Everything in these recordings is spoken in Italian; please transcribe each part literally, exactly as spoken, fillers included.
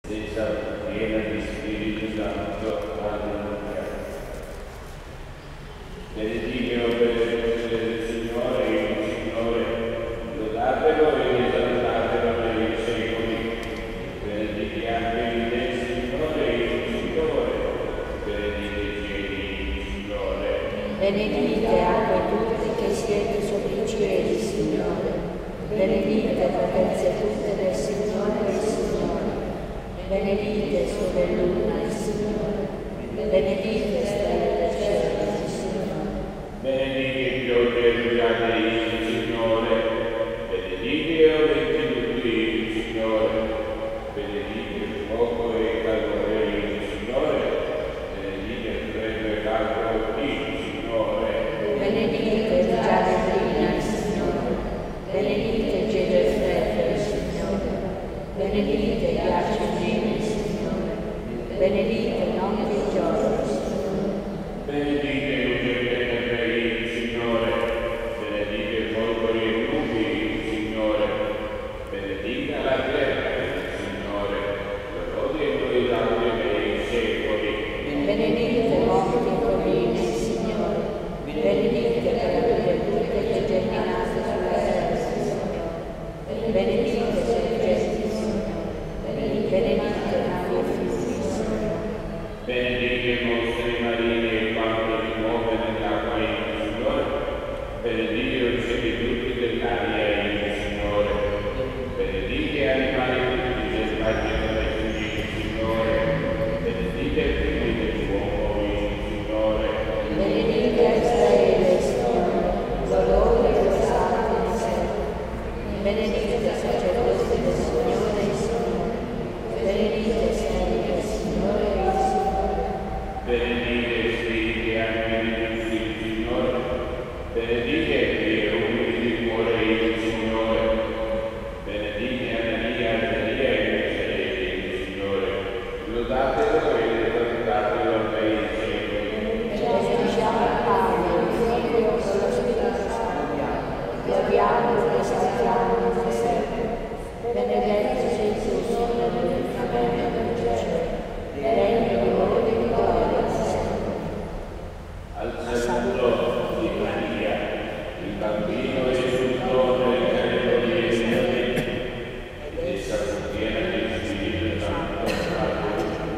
senza piena di Spirito Santo. Alleluia. Benedicelo per il Signore, il Signore, lodatelo e esaltatelo nei secoli. Benediciate il Signore, il Signore, benedite i cieli, il Signore. Benedite anche tutti che siete sopra i cieli, Signore. Benedite potenze tutte del Signore, il Signore. Benedite sole e luna, il Signore. Benedite stelle del cielo, il Signore. Benedite piogge e rugiade, il Signore. Benedite oreti tutti, il Signore. Benedite fuoco e calore, il Signore. Benedite freddo e caldo, il Signore. Benedite rugiade e brina, il Signore. Benedite gelo e freddo, il Signore. Benedite ghiaccio e gelo, il Signore. Benedite notte e giorno, Signore. Benedite luce e tenebre, il Signore. Benedite folgori e nubi, il Signore. Benedica la terra, il Signore. Lode e voi laudi nei secoli. Benedite monti e colline, il Signore. Benedite per tutte le germinate sulla terra, Signore. Benedite sorgenti, Signore. Benedite navi e fiumi, Signore. Benedite mostri marini e quanto si muove nell'acqua, il Signore. Benedite i cieli tutti dell'aria, il Signore. Benedite animali tutti selvaggi e domestici, il Signore. Benedite i figli dell'uomo, il Signore. Benedite a Israele, Signore, l'olore e lo santo di sempre. Benedite sacerdoti del Signore, il Signore. Benedite servi del Signore, il Signore. Benedite spiriti e angeli tutti, il Signore. Benedite e umili di cuore, il Signore. Benedite Anania, Azaria e Misaele, il Signore. Lodatelo e esaltatelo nei secoli. Benediciamo il Padre, il Figlio e lo Spirito Santo. Gloriamo e esaltiamo il sempre. Benedetto sei tu, Signore, nel firmamento del cielo. Regni di onore e di gloria sempre. Al saluto di Maria, il bambino è sul trono del cielo di Israele, ed essa fu piena di Spirito Santo. Alleluia.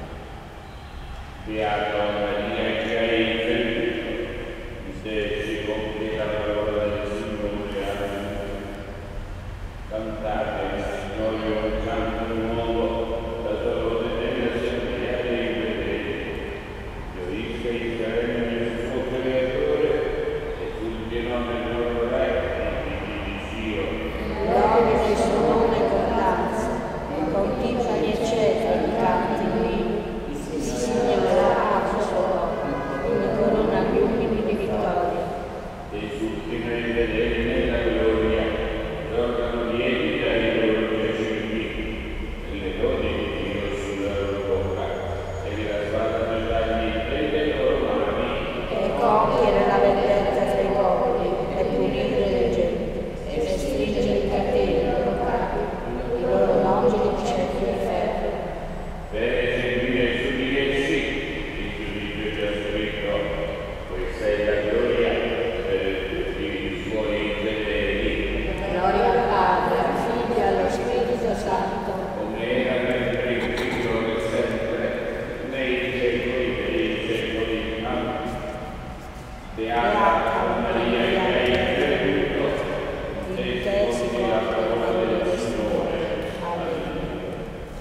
Beato Maria che hai creduto, in te si compie la parola del Signore. Alleluia. Cantate il Signore un canto nuovo, la sua lode nell'assemblea dei credenti. Gioisca Israele nel suo creatore e fulgino nel loro re, i figli di Dio. Lode che suona con danza, e con timpani eccetera i canti divini. Il Signore ha il suo nome, una corona agli umili di vittoria. Esultino in vedere nella gloria, l'organo lieti dai loro piaceri, e le lodi di Dio sulla loro bocca, e la spada dell'agni prende loro mani. E compiere la vendetta tra i popoli, e punire le genti, e stringere i cateni ai loro capi, i loro nocchi di ciechi e ferro. Per eseguire su di essi il giudizio già scritto, questa è la gloria per tutti i suoi fedeli. Gloria al Padre, al Figlio e allo Spirito Santo. Come era nel principio e sempre, nei secoli dei secoli. Amen. Beata Maria che hai creduto, e secondo la parola del Signore. Alleluia.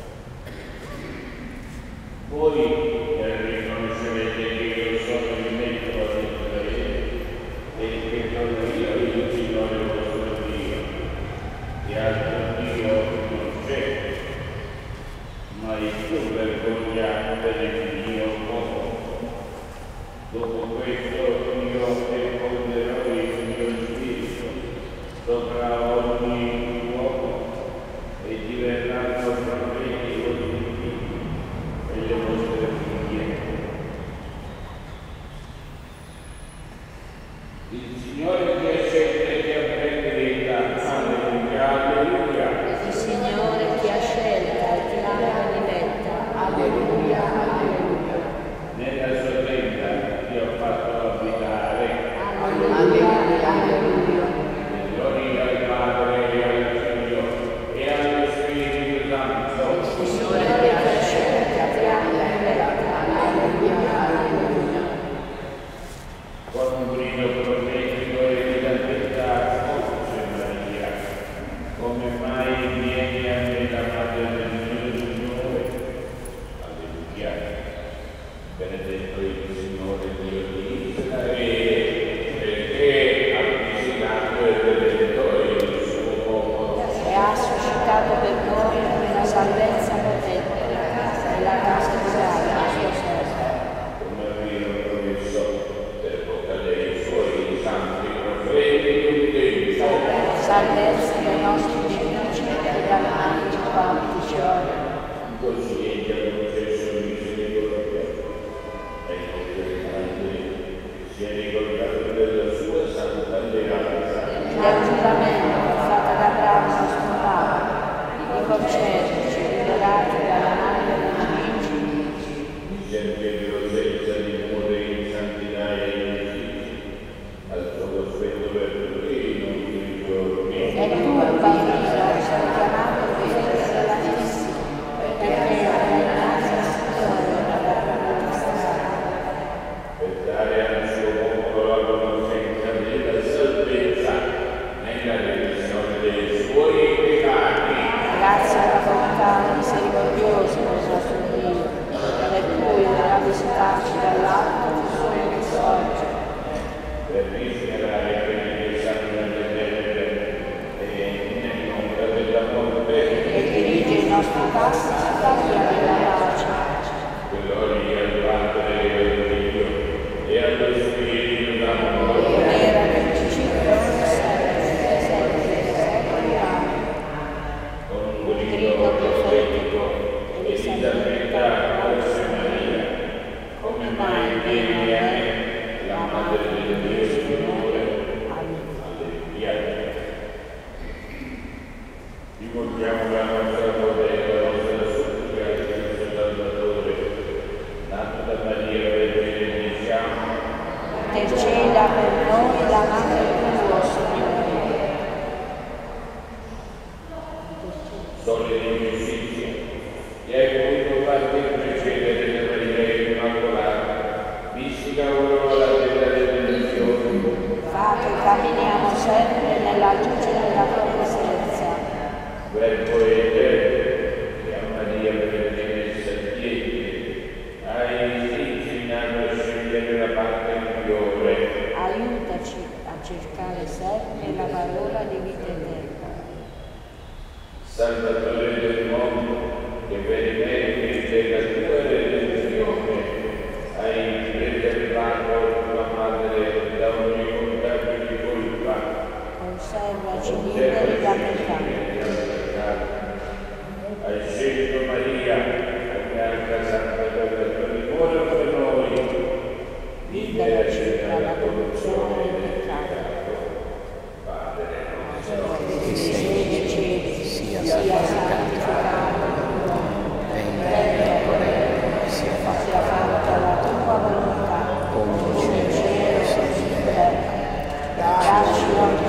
Voi riconoscerete che io sono il membro di Israele e che sono io il Signore vostro Dio, e altro Dio non c'è, ma il più vergogna per il mio popolo. Dopo questo io deponderò il mio spirito sopra ogni uomo e diverranno profeti i vostri figli e le vostre figlie. Il Signore ti ha scelto e ti ha benedetta. Alleluia, alleluia. Il Signore ti ha scelta e ti ha benedetta. del giuramento fatto ad Abramo nostro padre, di concederci, liberati dalla mano dei nemici, sempre innocenza di amore in santità e in al suo cospetto per tutti non i giorni. e tu, bambino, sei chiamato figlio dell'Altissimo, perché avrai innanzi al Signore alla potestà. Per dare al suo popolo la conoscenza della salvezza nella remissione dei suoi peccati. Grazie alla volontà misericordiosa del nostro Dio, per cui verrà visitaci dall'alto il sole che sorge, Per rischiarare quelli che sanno nelle tenebre e nell'ombra della morte, e dirige i nostri passi sulla via della pace. gloria al Padre e al Figlio e allo Spirito Santo. Era nel principio, ora e sempre, sempre, sempre. Amen. Con un Grido grido profetico, Elisabetta, Verso Maria, come mai vieni a me, la Madre del Dio Signore. Alleluia. Rivolgiamo la nostra preghiera, la nostra supplica al Cristo Salvatore, nato da Maria Vergine, diciamo, Interceda per noi la Madre tua, Signore. sole di giustizia, e hai voluto farti precedere da Maria Immacolata, mistica aurora della redenzione. Fa che camminiamo sempre nella luce della tua presenza. Verbo eterno, che a Maria Vergine sapiente, hai insegnato a scegliere la parte migliore. Aiutaci a cercare sempre la parola di vita eterna. Salvatore del mondo, che per i meriti della tua redenzione hai preservato la madre da ogni contagio di colpa. Conservaci liberi da peccato. Hai scelto Maria, come anche Santa Vergine, ora per noi, Liberaci dalla corruzione del peccato. Padre nostro, Che sei nei cieli, sia santificato il tuo nome. Venga il tuo regno, sia fatta la tua volontà, come in cielo così in terra. Dacci oggi